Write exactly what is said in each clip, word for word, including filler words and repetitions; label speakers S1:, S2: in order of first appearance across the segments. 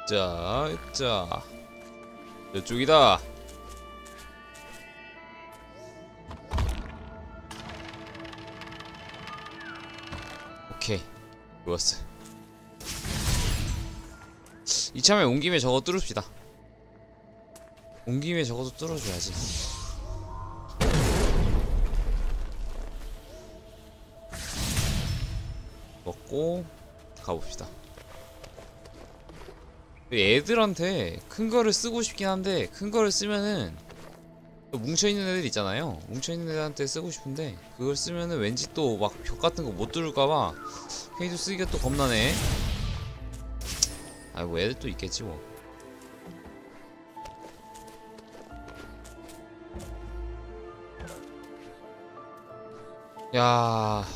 S1: 자, 자, 이쪽이다. 오케이, 좋았어. 이참에 온 김에 저거 뚫읍시다. 온 김에 저것도 뚫어줘야지. 먹고 가봅시다. 애들한테 큰 거를 쓰고 싶긴 한데, 큰 거를 쓰면은 뭉쳐있는 애들 있잖아요. 뭉쳐있는 애들한테 쓰고 싶은데 그걸 쓰면은 왠지 또 막 벽 같은 거 못 뚫을까봐 괜히 쓰기가 또 겁나네. 아이 뭐 애들 또 있겠지 뭐. 야,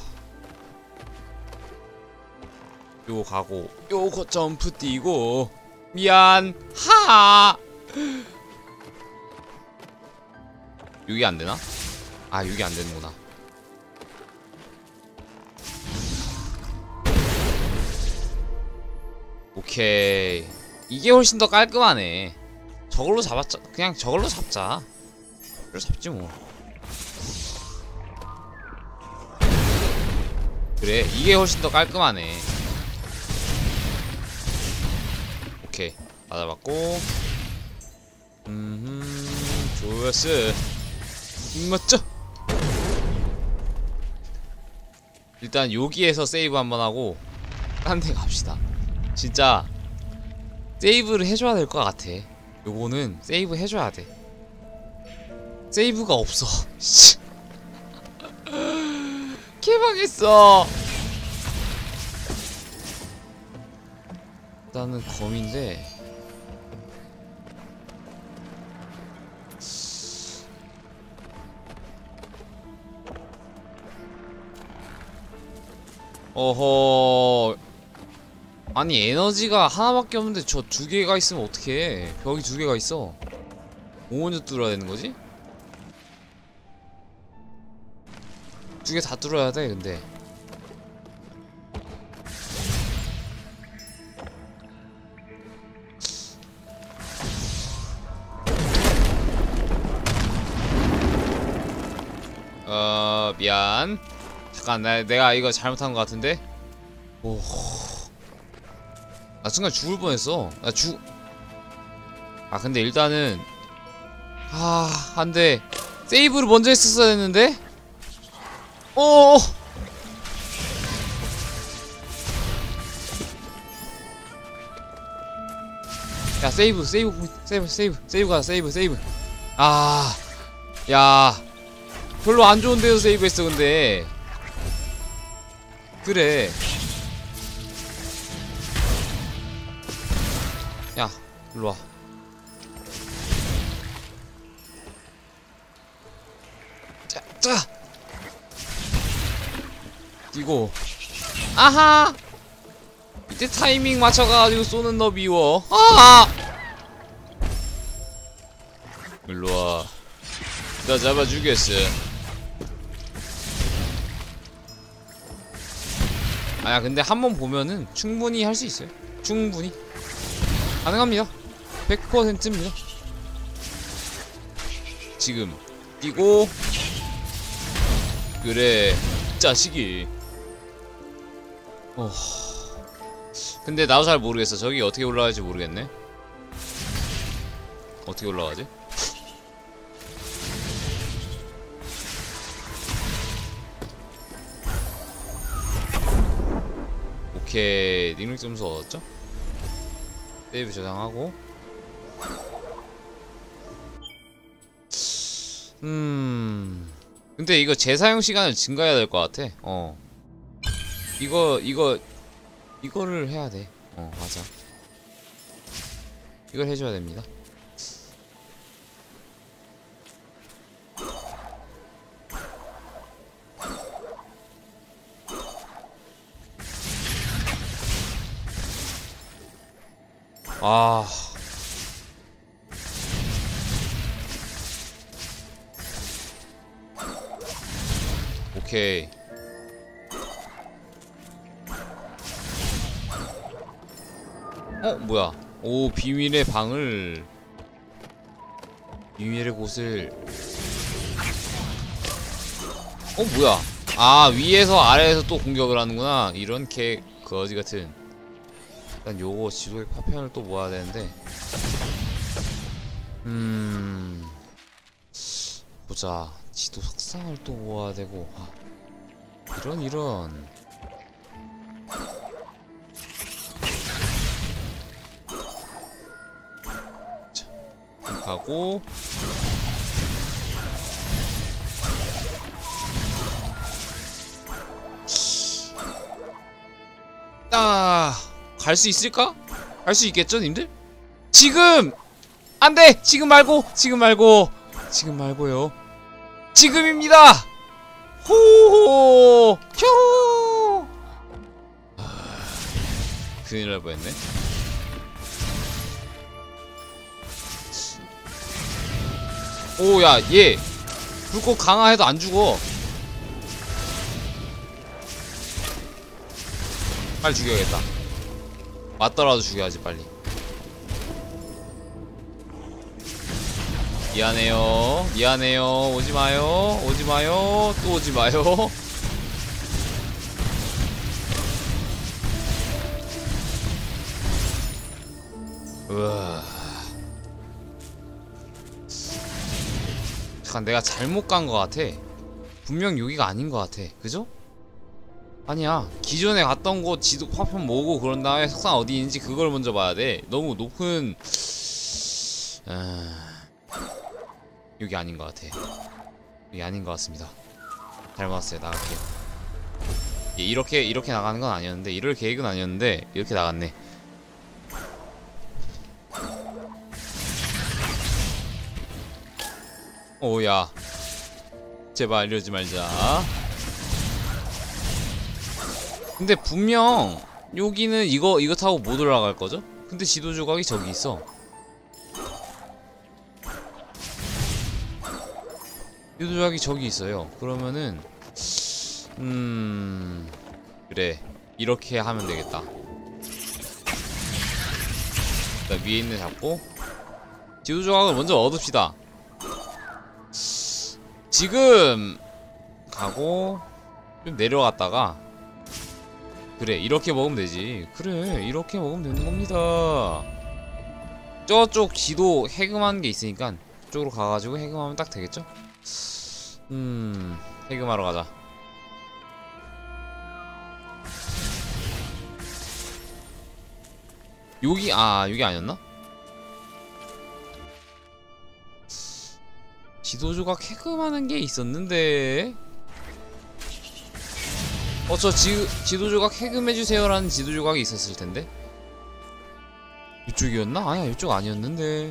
S1: 요거 가고 요거 점프 뛰고 미안 하. 여기 안되나? 아 여기 안되는구나. 오케이, 이게 훨씬 더 깔끔하네. 저걸로 잡았자, 그냥 저걸로 잡자. 저걸로 잡지 뭐. 그래, 이게 훨씬 더 깔끔하네. 오케이, 맞아봤고. 음, 좋았어. 맞죠? 일단 여기에서 세이브 한번 하고 딴 데 갑시다. 진짜 세이브를 해줘야 될 것 같아. 요거는 세이브 해줘야 돼. 세이브가 없어. 개망했어. 일단은 검인데 어허, 아니 에너지가 하나밖에 없는데 저 두 개가 있으면 어떡해. 벽이 두 개가 있어. 뭐 먼저 뚫어야 되는 거지? 두 개 다 뚫어야 돼 근데. 어, 미안. 잠깐, 나, 내가 이거 잘못한 것 같은데? 오. 나 순간 죽을 뻔했어. 나 죽... 아, 근데 일단은... 아, 안 돼. 세이브를 먼저 했었어야 했는데? 오! 야, 세이브, 세이브, 세이브, 세이브, 세이브 가, 세이브, 세이브. 아, 야. 별로 안 좋은 데서 세이브 했어, 근데. 그래. 야, 일로와. 자, 자! 뛰고. 아하! 이때 타이밍 맞춰가지고 쏘는 너 미워. 아하! 일로와. 나 잡아주겠어. 아야, 근데 한 번 보면은 충분히 할 수 있어요. 충분히 가능합니다. 백 퍼센트입니다. 지금 뛰고. 그래, 자식이. 어. 근데 나도 잘 모르겠어. 저기 어떻게 올라갈지 모르겠네. 어떻게 올라가지? 오케이, 닉력 점수 얻었죠? 세이브 저장하고. 음... 근데 이거 재사용 시간을 증가해야 될 것 같아. 어. 이거, 이거, 이거를 해야 돼. 어, 맞아. 이걸 해줘야 됩니다. 아... 오케이. 어? 뭐야? 오, 비밀의 방을, 비밀의 곳을. 어, 뭐야? 아, 위에서 아래에서 또 공격을 하는구나. 이런 개 거지 같은. 일단 요거 지도의 파편을 또 모아야 되는데. 음, 보자. 지도 석상을 또 모아야 되고. 아, 이런 이런. 자, 가고. 아, 갈 수 있을까? 갈 수 있겠죠, 님들? 지금! 안 돼! 지금 말고! 지금 말고! 지금 말고요. 지금입니다! 호호! 휴! 아, 큰일 날 뻔했네. 오, 야, 얘! 불꽃 강화해도 안 죽어. 빨리 죽여야겠다. 맞더라도 죽여야지 빨리. 미안해요. 미안해요. 오지마요. 오지마요. 또 오지마요. 우와. 잠깐 내가 잘못 간 것 같아. 분명 여기가 아닌 것 같아. 그죠? 아니야. 기존에 갔던 곳 지도 파편 모으고 그런 다음에 석상 어디 있는지 그걸 먼저 봐야 돼. 너무 높은... 아... 여기 아닌 것 같아. 여기 아닌 것 같습니다. 잘못 왔어요. 나갈게요. 예, 이렇게 이렇게 나가는 건 아니었는데, 이럴 계획은 아니었는데 이렇게 나갔네. 오야, 제발 이러지 말자. 근데 분명 여기는 이거 이거 타고 못 올라갈 거죠? 근데 지도 조각이 저기 있어. 지도 조각이 저기 있어요. 그러면은 음 그래, 이렇게 하면 되겠다. 일단 위에 있는 잡고 지도 조각을 먼저 얻읍시다. 지금 가고 좀 내려갔다가, 그래 이렇게 먹으면 되지. 그래 이렇게 먹으면 되는 겁니다. 저쪽 지도 해금하는 게 있으니까 그쪽으로 가가지고 해금하면 딱 되겠죠? 음 해금하러 가자. 여기 아 여기 아니었나? 지도 조각 해금하는 게 있었는데. 어, 저 지, 지도 조각 해금해주세요라는 지도 조각이 있었을 텐데. 이쪽이었나? 아니야, 이쪽 아니었는데.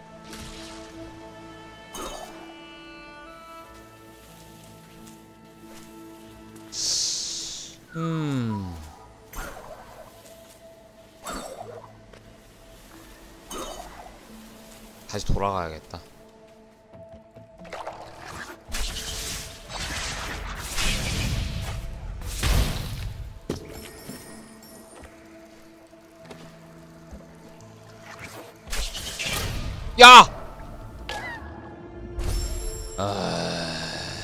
S1: 음. 다시 돌아가야겠다. 야! 아...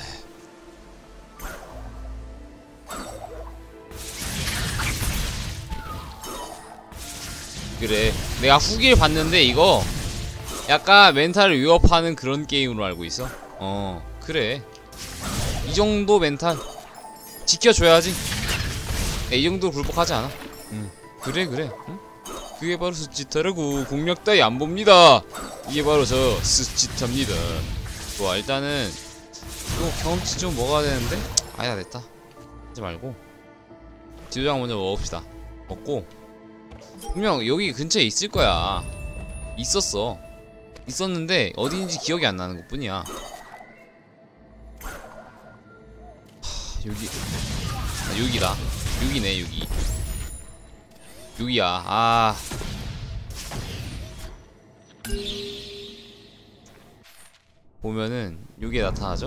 S1: 그래, 내가 후기를 봤는데 이거 약간 멘탈을 위협하는 그런 게임으로 알고 있어. 어, 그래. 이 정도 멘탈 지켜줘야지. 야, 이 정도 굴복하지 않아. 응. 그래 그래. 응? 그게 바로 스치타라고. 공략 따위 안 봅니다. 이게 바로 저 스치타입니다. 좋아, 일단은 또 경험치 좀 먹어야 되는데. 아니다, 됐다. 하지 말고 지도장 먼저 먹읍시다. 먹고 분명 여기 근처에 있을 거야. 있었어. 있었는데 어디인지 기억이 안 나는 것 뿐이야. 하, 여기 아, 여기다. 여기네. 여기 여기야. 아 보면은 여기에 나타나죠?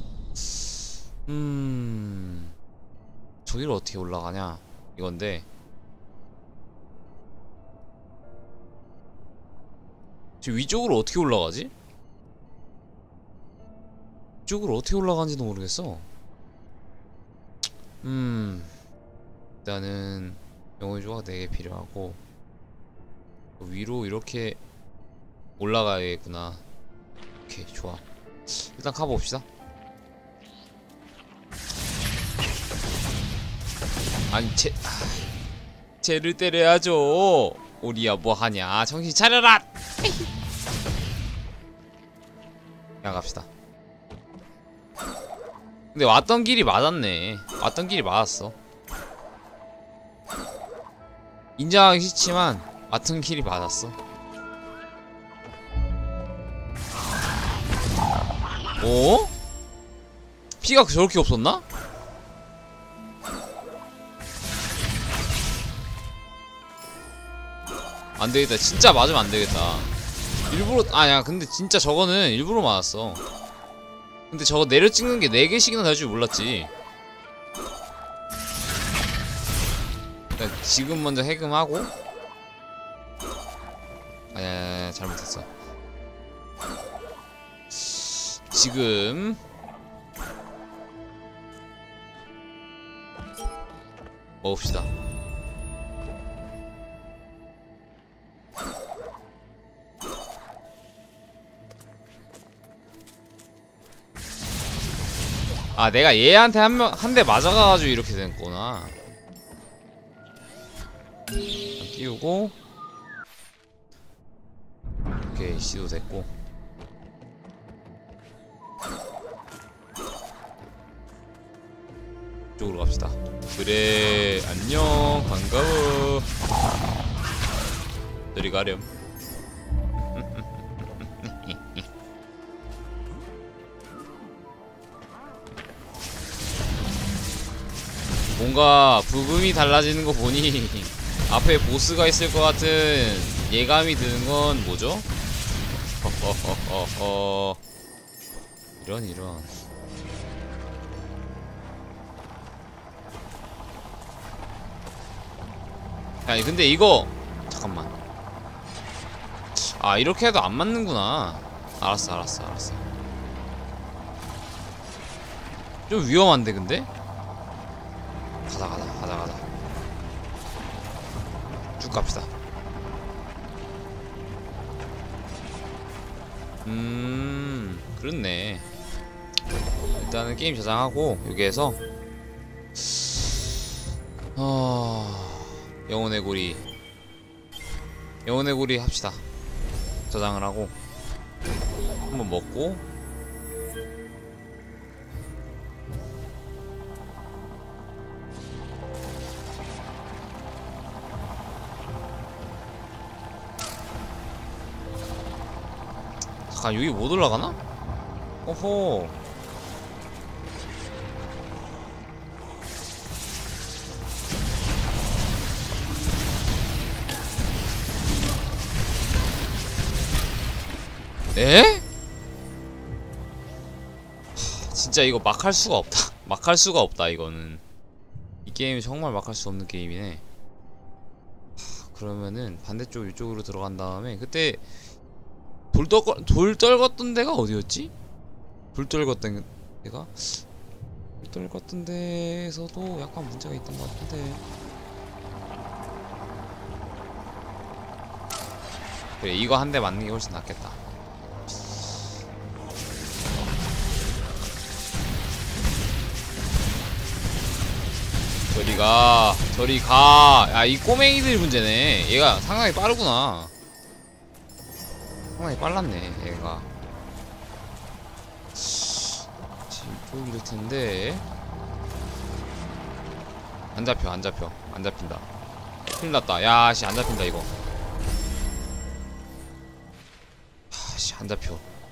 S1: 음 저기를 어떻게 올라가냐 이건데. 저 위쪽으로 어떻게 올라가지? 위쪽으로 어떻게 올라가는지도 모르겠어. 음 일단은 영혼의 조각 네 개 필요하고 위로 이렇게 올라가야겠구나. 오케이 좋아. 일단 가봅시다. 아니 쟤 아, 쟤를 때려야죠. 오리야 뭐하냐 정신 차려라. 그냥 갑시다. 근데 왔던 길이 맞았네. 왔던 길이 맞았어. 인정하기 싫지만 왔던 길이 맞았어. 어? 피가 저렇게 없었나? 안되겠다. 진짜 맞으면 안되겠다. 일부러 아야 근데 진짜 저거는 일부러 맞았어. 근데 저거 내려 찍는게 네 개씩이나 될 줄 몰랐지. 일단 지금 먼저 해금하고. 아야 잘못했어. 지금 먹읍시다. 아 내가 얘한테 한 명 한 대 맞아가지고 이렇게 됐구나. 띄우고 오케이 C도 됐고. 이쪽으로 갑시다. 그래 안녕 반가워. 저리 가렴. 뭔가 부금이 달라지는 거 보니 앞에 보스가 있을 것 같은 예감이 드는 건 뭐죠? 허허허허허. 이런 이런. 아니 근데 이거 잠깐만. 아 이렇게 해도 안 맞는구나. 알았어 알았어 알았어. 좀 위험한데 근데? 가다 가다 가다 가다 쭉 갑시다. 음 그렇네. 일단은 게임 저장하고 여기에서 어... 영혼의 고리 영혼의 고리 합시다. 저장을 하고 한번 먹고. 잠깐 여기 못 올라가나? 오호. 에? 하, 진짜 이거 막 할 수가 없다. 막 할 수가 없다 이거는. 이 게임이 정말 막 할 수 없는 게임이네. 하, 그러면은 반대쪽 이쪽으로 들어간 다음에 그때 돌, 떠, 돌 떨궜던 데가 어디였지? 돌 떨궜던 데가? 돌 떨궜던 데에서도 약간 문제가 있던 것 같은데. 그래 이거 한 대 맞는 게 훨씬 낫겠다. 저리가 저리가. 야 이 꼬맹이들 문제네. 얘가 상당히 빠르구나. 상당히 빨랐네 얘가. 지금 이럴 텐데 안 잡혀 안 잡혀 안 잡힌다. 큰일 났다. 야씨 안 잡힌다 이거. 하씨 안 잡혀.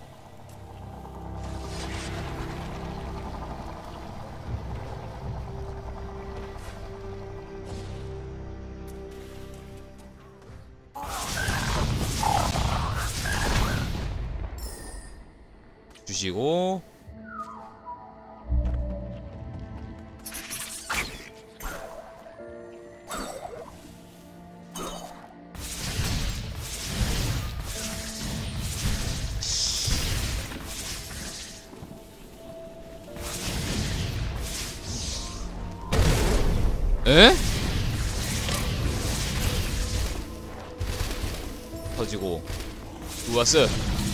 S1: 주시고 에? 터지고 좋았어.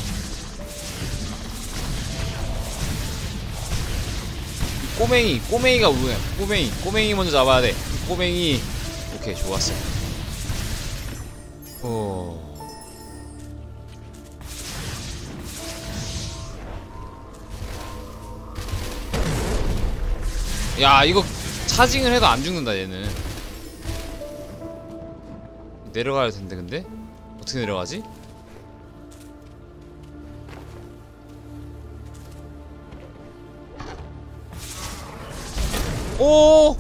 S1: 꼬맹이 꼬맹이가 뭐야? 꼬맹이 꼬맹이 먼저 잡아야 돼. 꼬맹이. 오케이 좋았어. 어. 야 이거 차징을 해도 안 죽는다 얘는. 내려가야 텐데 근데 어떻게 내려가지? 오!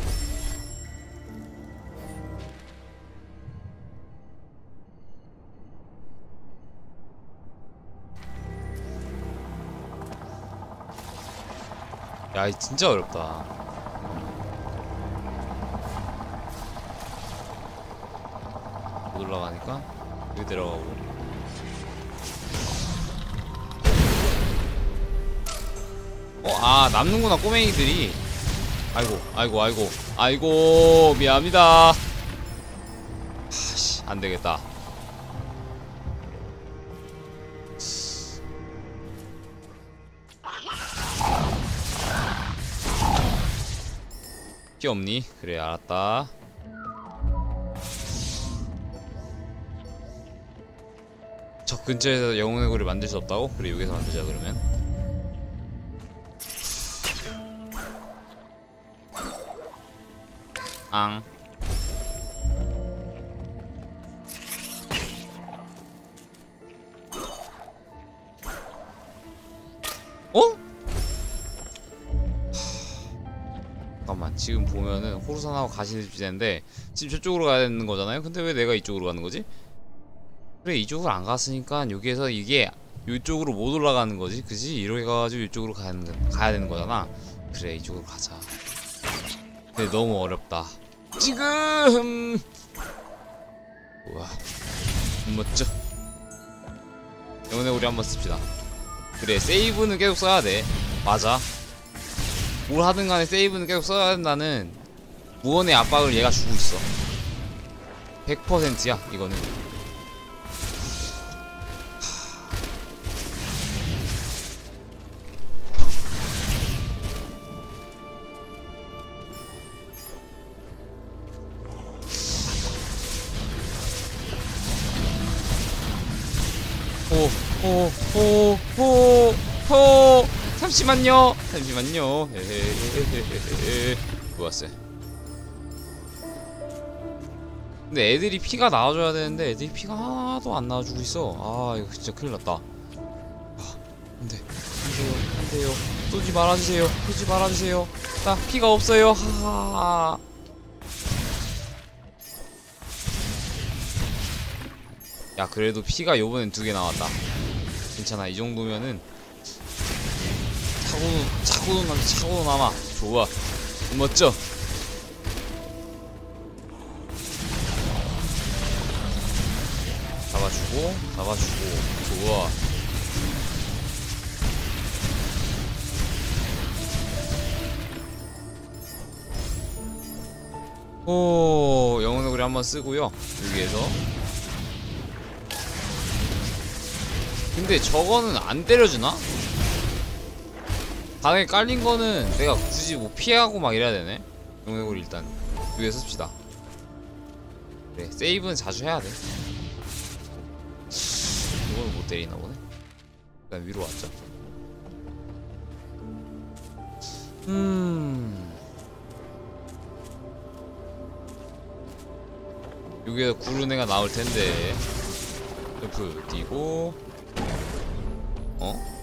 S1: 야, 이 진짜 어렵다. 못 올라가니까 여기 내려가고. 어, 아, 남는구나, 꼬맹이들이. 아이고, 아이고, 아이고, 아이고, 미안합니다. 하씨, 안 되겠다. 피 없니? 그래, 알았다. 적 근처에서 영혼의 고리를 만들 수 없다고? 그래, 여기서 만들자, 그러면. 앙. 어? 잠깐만, 지금 보면은 호루산하고 가시는 집인데 지금 저쪽으로 가야 되는 거잖아요? 근데 왜 내가 이쪽으로 가는 거지? 그래, 이쪽으로 안 갔으니까 여기에서 이게 이쪽으로 못 올라가는 거지, 그지? 이렇게 가가지고 이쪽으로 가는, 가야 되는 거잖아. 그래, 이쪽으로 가자. 근데 너무 어렵다 지금. 우와, 멋져. 영혼의 고리 한번 씁시다. 그래, 세이브는 계속 써야 돼. 맞아. 뭘 하든 간에 세이브는 계속 써야 된다는 무언의 압박을 얘가 주고 있어. 백 퍼센트야 이거는. 호호호호호 잠시만요 잠시만요. 헤헤헤헤헤헤. 좋았어요. 근데 애들이 피가 나와줘야 되는데 애들이 피가 하나도 안 나와주고 있어. 아 이거 진짜 큰일났다. 아 안돼 안돼요 안돼요. 쏘지 말아주세요. 쏘지 말아주세요. 나 피가 없어요. 하하. 야 그래도 피가 요번엔 두 개 나왔다. 괜찮아, 이 정도면은 차고도 차고도 남아 차고도 남아. 좋아, 멋져. 잡아주고 잡아주고 좋아. 오, 영혼의 고리 한번 쓰고요 여기에서. 근데 저거는 안 때려주나? 방에 깔린 거는 내가 굳이 뭐 피하고 막 이래야 되네. 영혼의 고리 일단 여기에 씁시다. 그래, 세이브는 자주 해야 돼. 이거는 못 때리나 보네. 일단 위로 왔죠. 음. 여기에서 구른 애가 나올 텐데. 점프 뛰고. 어?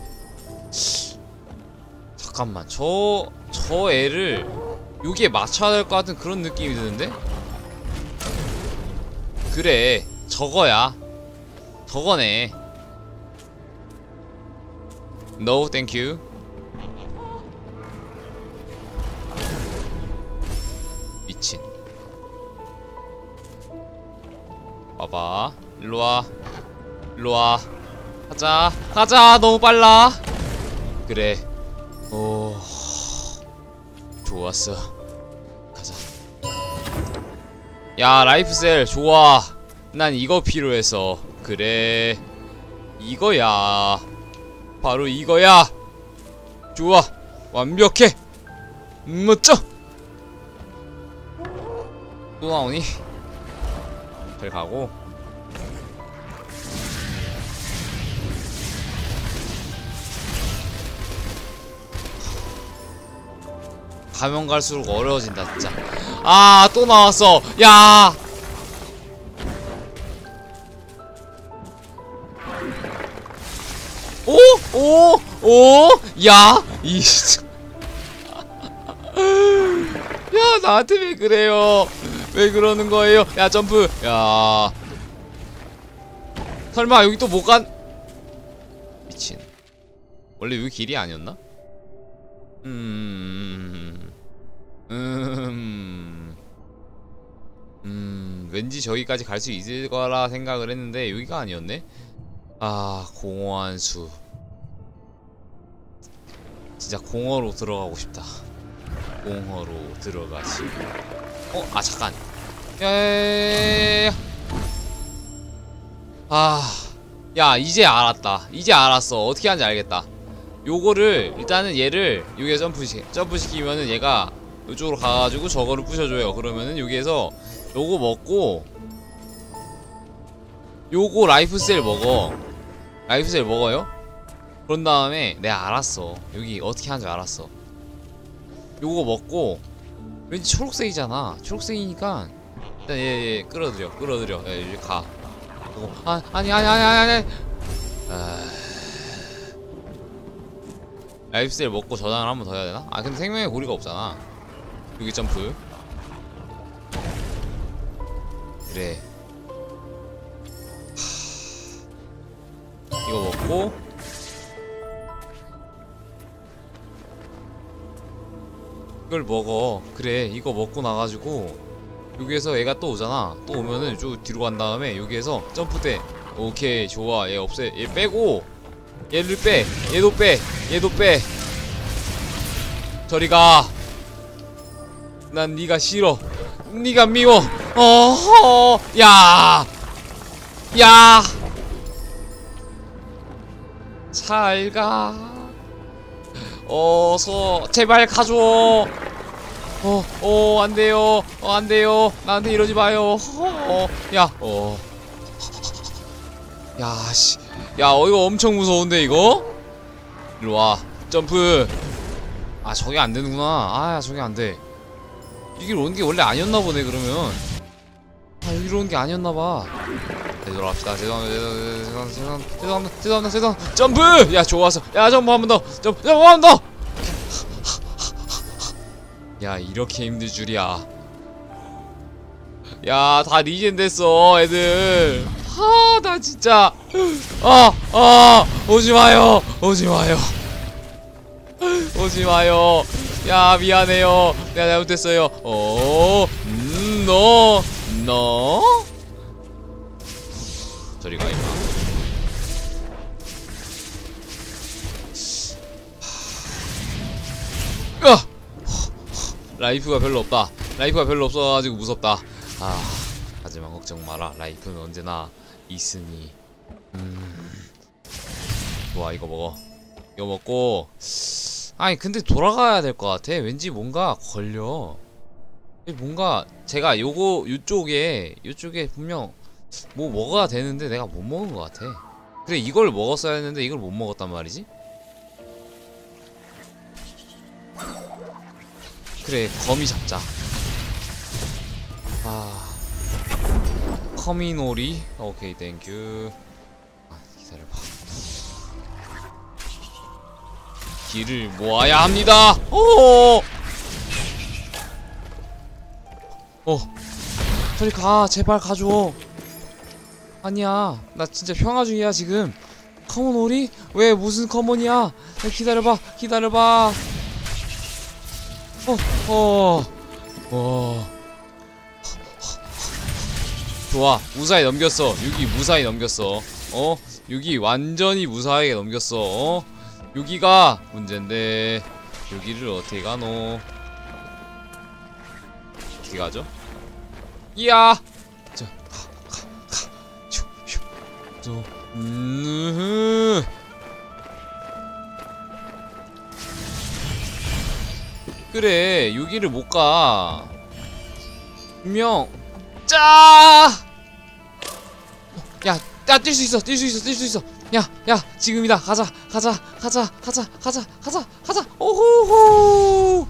S1: 잠깐만, 저, 저 애를 여기에 맞춰야 될 것 같은 그런 느낌이 드는데? 그래, 저거야. 저거네. No, thank you. 미친. 봐봐. 일로와. 일로와. 가자. 가자. 너무 빨라. 그래. 오. 좋았어. 가자. 야 라이프셀 좋아. 난 이거 필요해서. 그래 이거야. 바로 이거야. 좋아 완벽해. 멋져. 또 나오니? 잘 가고. 가면 갈수록 어려워진다 진짜. 아 또 나왔어. 야 오? 오? 오? 야? 이 야 나한테 왜 그래요? 왜 그러는 거예요? 야 점프. 야 설마 여기 또 못 간? 미친. 원래 여기 길이 아니었나? 음... 음... 음... 왠지 저기까지 갈 수 있을 거라 생각을 했는데 여기가 아니었네? 아... 공허한 수. 진짜 공허로 들어가고 싶다. 공허로 들어가시. 어? 아 잠깐. 야야야야야야야. 아... 야 이제 알았다. 이제 알았어. 어떻게 하는지 알겠다. 요거를 일단은 얘를 여기에 점프시, 점프시키면은 얘가 이쪽으로 가가지고 저거를 부셔줘요. 그러면은 여기에서 요거 먹고 요거 라이프셀 먹어. 라이프셀 먹어요? 그런 다음에 내가 알았어. 여기 어떻게 하는지 알았어. 요거 먹고 왠지 초록색이잖아. 초록색이니까 일단 얘, 얘 끌어들여 끌어들여. 야 여기 가. 아 아니 아니 아니 아니 아니. 아... 라이프셀 먹고 저장을 한 번 더 해야 되나? 아 근데 생명의 고리가 없잖아. 여기 점프. 그래. 하... 이거 먹고 이걸 먹어. 그래 이거 먹고 나가지고 여기에서 얘가 또 오잖아. 또 오면은 쭉 뒤로 간 다음에 여기에서 점프대. 오케이 좋아. 얘 없애. 얘 빼고 얘를 빼. 얘도 빼. 얘도 빼. 저리가. 난 니가 싫어. 니가 미워. 어허. 야. 야. 잘가. 어서 제발 가줘. 어, 어, 안돼요. 어, 안돼요. 나한테 이러지 마요. 어, 야, 어. 야, 씨. 야, 어, 이거 엄청 무서운데, 이거? 일로와. 점프. 아, 저게 안 되는구나. 아, 저게 안 돼. 여기로 온 게 원래 아니었나 보네, 그러면. 아, 여기로 온 게 아니었나봐. 되돌아갑시다. 죄송합니다, 죄송합니다, 죄송합니다, 죄송합니다, 죄송합니다, 죄송합니다. 점프! 야, 좋았어. 야, 점프 한 번 더. 점프, 점프 한 번 더! 야, 이렇게 힘들 줄이야. 야, 다 리젠 됐어, 애들. 아, 나 진짜. 아, 아, 오지 마요. 오지 마요. 오지 마요. 야, 미안해요. 내가 잘못했어요. 어, 음, 너, 너. 저리 가, 임마. 아! 라이프가 별로 없다. 라이프가 별로 없어가지고 무섭다. 아, 하지만 걱정 마라. 라이프는 언제나 있으니. 음. 좋아, 이거 먹어. 이거 먹고. 아니, 근데 돌아가야 될 것 같아. 왠지 뭔가 걸려. 뭔가 제가 요거 요쪽에 요쪽에 분명 뭐 먹어야 되는데 내가 못 먹은 것 같아. 그래, 이걸 먹었어야 했는데 이걸 못 먹었단 말이지. 그래, 거미 잡자. 아, 커미놀이. 오케이, 땡큐. 아, 기다려봐. 길을 모아야 합니다. 오, 어, 저리 가. 제발 가줘. 아니야, 나 진짜 평화 중이야 지금. 커먼오리? 왜 무슨 커먼이야? 야, 기다려봐, 기다려봐. 어, 어, 어. 좋아, 무사히 넘겼어. 여기 무사히 넘겼어. 어, 여기 완전히 무사하게 넘겼어. 어, 여기가 문제인데 여기를 어떻게 가노? 어떻게 가죠? 이야. 자, 가, 가, 가. 슈, 슈. 저, 음. 그래, 여기를 못 가. 분명. 짜. 야, 야, 뛸 수 있어, 뛸 수 있어, 뛸 수 있어. 야, 야, 지금이다. 가자, 가자, 가자, 가자, 가자, 가자, 가자. 오호호.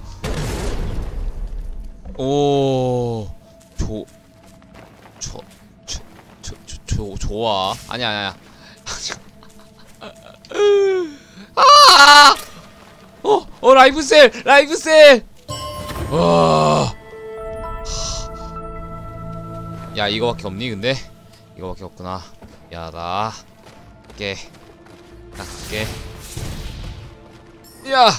S1: 오, 조, 조, 조, 조, 조, 조, 좋아. 아니야, 아니야. 아! 어, 어, 라이프셀, 라이프셀. 와. 야, 이거밖에 없니? 근데 이거밖에 없구나. 야다. 갈게. 나 갈게. 야.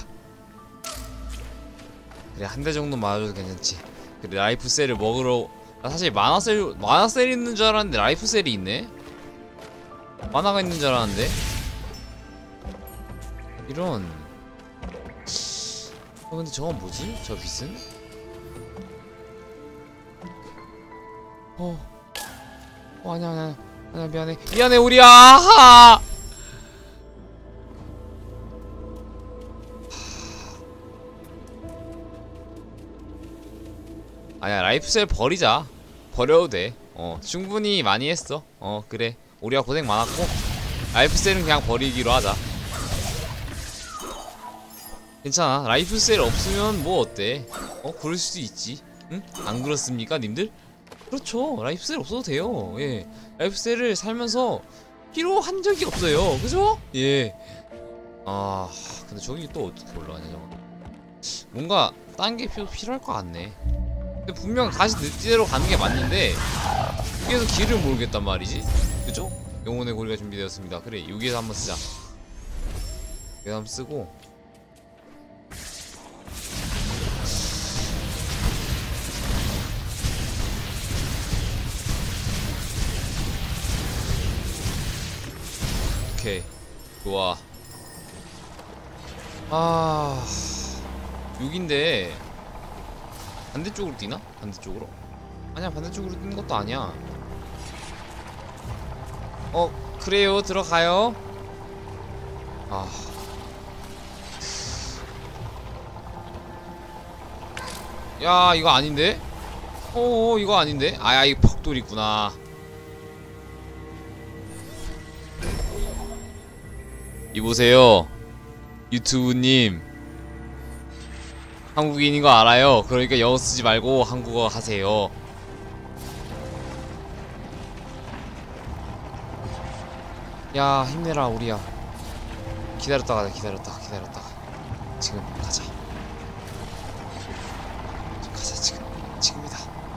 S1: 그래, 한 대 정도 맞아도 괜찮지. 그래, 라이프셀을 먹으러. 나 사실 만화셀 만화셀 있는 줄 알았는데 라이프셀이 있네. 만화가 있는 줄 알았는데. 이런. 어, 근데 저건 뭐지? 저 빛은? 어. 어, 아니야, 아니야. 아니야, 미안해. 미안해, 우리야! 하! 아니야, 라이프셀 버리자. 버려도 돼. 어, 충분히 많이 했어. 어, 그래. 우리가 고생 많았고, 라이프셀은 그냥 버리기로 하자. 괜찮아. 라이프셀 없으면 뭐 어때? 어, 그럴 수도 있지. 응? 안 그렇습니까, 님들? 그렇죠. 라이프셀 없어도 돼요. 예. 라이프셀을 살면서 필요한 적이 없어요. 그죠? 예. 아, 근데 저기 또 어떻게 올라가냐, 저거. 뭔가 딴 게 필요할 것 같네. 근데 분명 다시 늪지대로 가는 게 맞는데 여기에서 길을 모르겠단 말이지. 그죠? 영혼의 고리가 준비되었습니다. 그래, 여기에서 한번 쓰자. 여기서 한번 쓰고. 오케이, 좋아. 아, 여긴데 반대쪽으로 뛰나? 반대쪽으로? 아니야, 반대쪽으로 뛰는 것도 아니야. 어, 그래요. 들어가요. 아, 야, 이거 아닌데? 어, 이거 아닌데? 아야, 이 벽돌 있구나. 이보세요, 유튜브님. 한국인인 거 알아요. 그러니까 영어 쓰지 말고 한국어 하세요. 야, 힘내라, 우리야. 기다렸다가 기다렸다가 기다렸다가 지금 가자. 가자, 지금. 지금이다.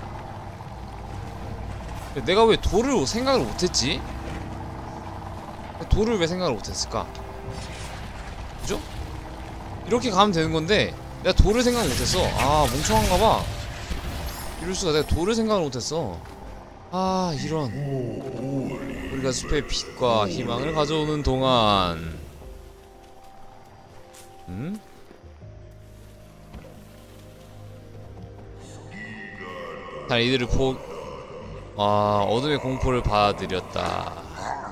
S1: 내가 왜 돌을 생각을 못했지? 돌을 왜 생각을 못했을까? 그죠? 이렇게 가면 되는 건데 내가 돌을 생각 못했어. 아, 멍청한가봐. 이럴수가. 내가 돌을 생각을 못했어. 아, 이런. 우리가 숲의 빛과 희망을 가져오는 동안. 음? 자, 이들을 포... 아, 어둠의 공포를 받아들였다.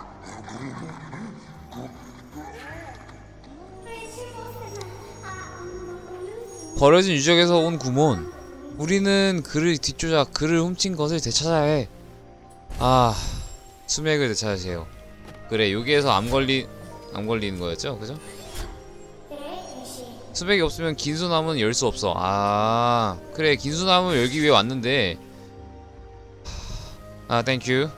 S1: 버려진 유적에서 온 구몬. 우리는 그를 뒤쫓아 그를 훔친 것을 되찾아야 해. 아, 수맥을 되찾으세요. 그래, 여기에서 암 걸리 암 걸리는 거였죠, 그죠? 수맥이 없으면 긴수나무는 열 수 없어. 아, 그래, 긴수나무 열기 위해 왔는데. 아, 땡큐.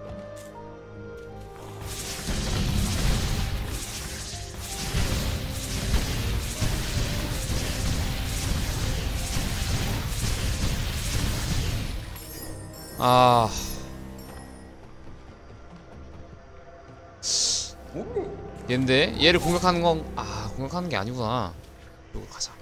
S1: 아, 얘인데 얘를 공격하는 건, 아, 공격하는 게 아니구나. 이거 가자.